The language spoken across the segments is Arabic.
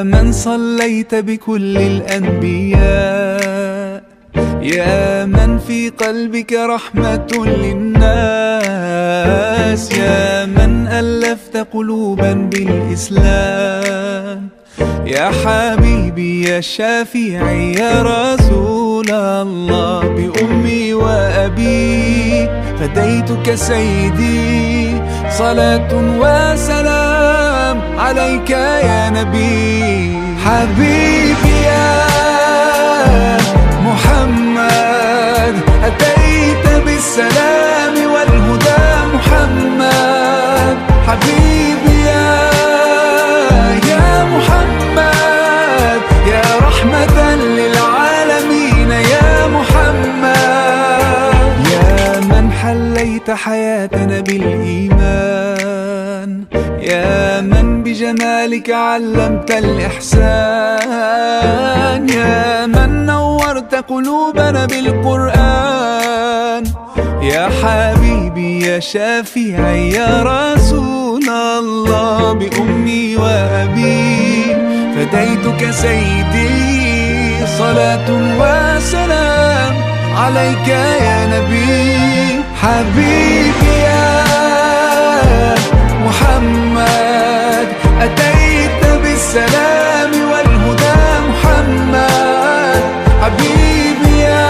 يا من صليت بكل الأنبياء، يا من في قلبك رحمة للناس، يا من ألفت قلوبا بالإسلام، يا حبيبي يا شافعي يا رسول الله، بأمي وأبي فديتك سيدي، صلاة وسلام عليك يا نبي. حبيبي يا محمد أتيت بالسلام والهدى محمد، حبيبي يا محمد يا رحمة للعالمين يا محمد، يا من حليت حياتنا بالإيمان، يا من بجمالك علمت الإحسان، يا من نورت قلوبنا بالقرآن، يا حبيبي يا شافعي يا رسول الله، بأمي وأبي فديتك سيدي، صلاة وسلام عليك يا نبي. حبيبي يا محمد أتيت بالسلام والهدى محمد، حبيبي يا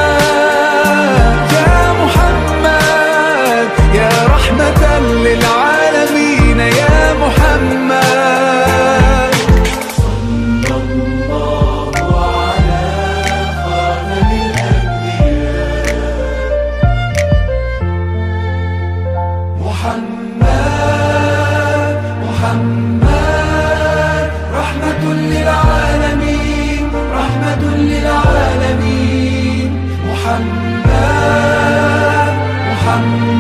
محمد يا رحمة للعالمين يا محمد. صلى الله على خاتم الأنبياء محمد، محمد رحمة للعالمين، رحمة للعالمين محمد، محمد